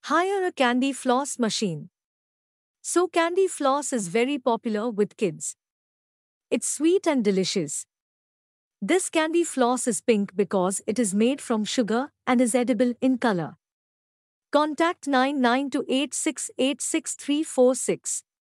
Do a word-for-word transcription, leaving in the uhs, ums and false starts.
Hire a candy floss machine. So candy floss is very popular with kids. It's sweet and delicious. This candy floss is pink because it is made from sugar and is edible in color. Contact nine nine two eight six eight six three four six.